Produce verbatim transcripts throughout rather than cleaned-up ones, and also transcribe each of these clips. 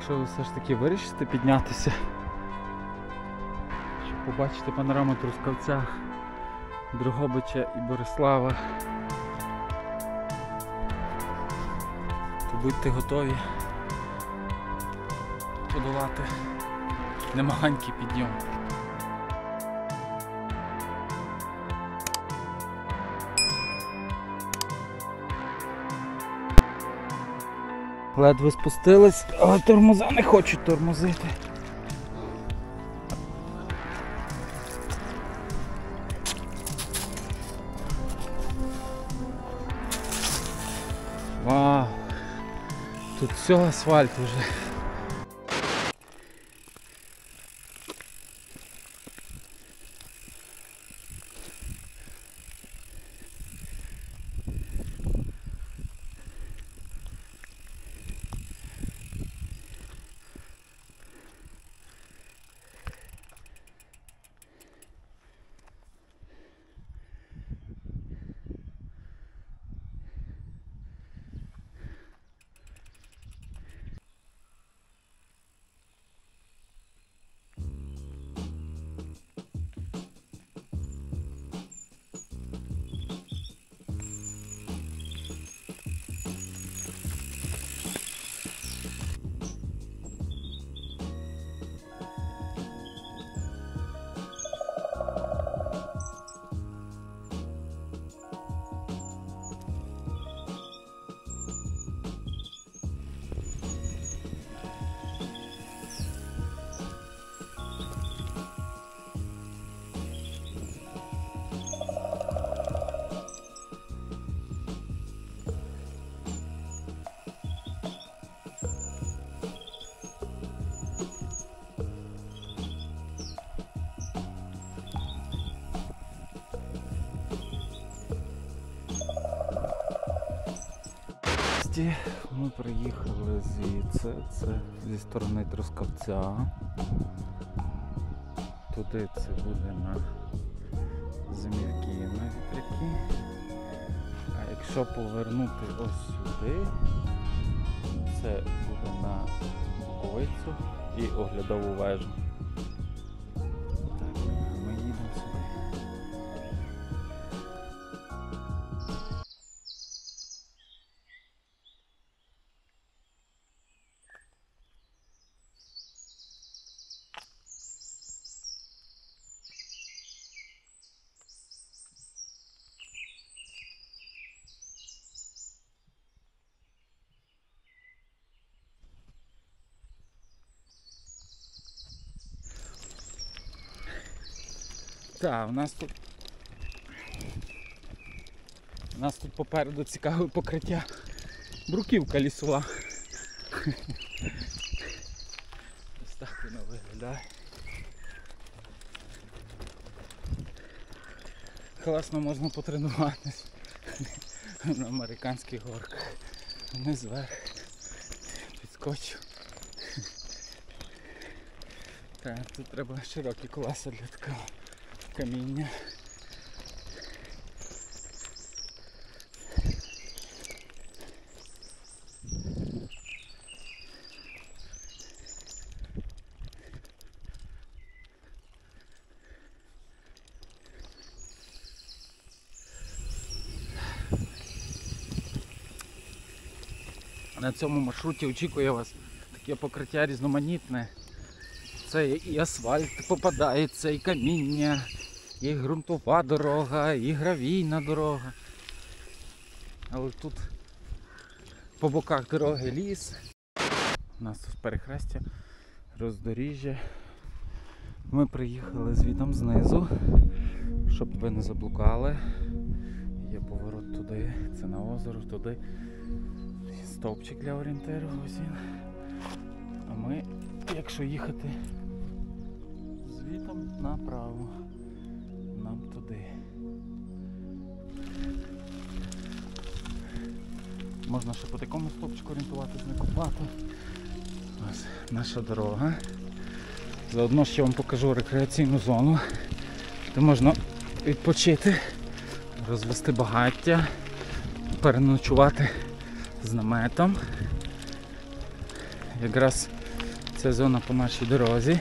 якщо ви все ж таки вирішите піднятися, щоб побачити панораму Трускавця, Дрогобича і Борислава, то будьте готові подолати немаленький підйом. Ледве спустились, але тормоза не хочуть тормозити. Вау! Тут все асфальт вже. Ми приїхали звідси, це зі сторони Трускавця. Туди це буде на Зимівки, на вітряки. А якщо повернути ось сюди, це буде на Буковицю і оглядову вежу. Так, ми їдемо сюди. Так, у нас тут у нас тут попереду цікаве покриття. Бруківка лісова. Ось так воно виглядає. Класно можна потренуватись на американських горках. Вниз зверху підскочу. Так, тут треба широкі колеса для такого каміння. На цьому маршруті очікує вас таке покриття різноманітне. Це і асфальт попадається, і каміння, і ґрунтова дорога, і гравійна дорога. Але тут по боках дороги ліс. У нас тут перехрестя, роздоріжжя. Ми приїхали звідом знизу, щоб ви не заблукали. Є поворот туди, це на озеро, туди. Стовпчик для орієнтиру, ось він. А ми, якщо їхати звідом направо, нам туди. Можна ще по такому стовпчику орієнтуватись, не купати. Ось наша дорога. Заодно ще вам покажу рекреаційну зону, де можна відпочити, розвести багаття, переночувати з наметом. Якраз Це зона по нашій дорозі.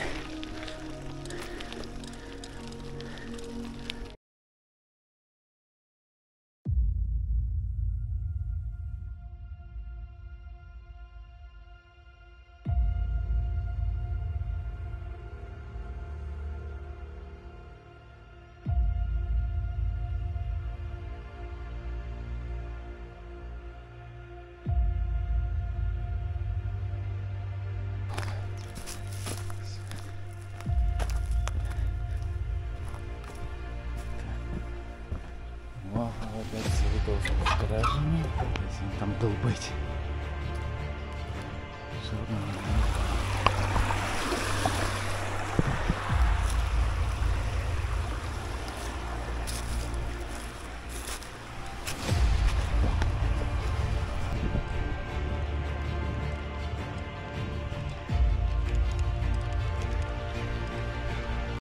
Увага, опять завітовано збереження. Десь він там долбить. Ще одного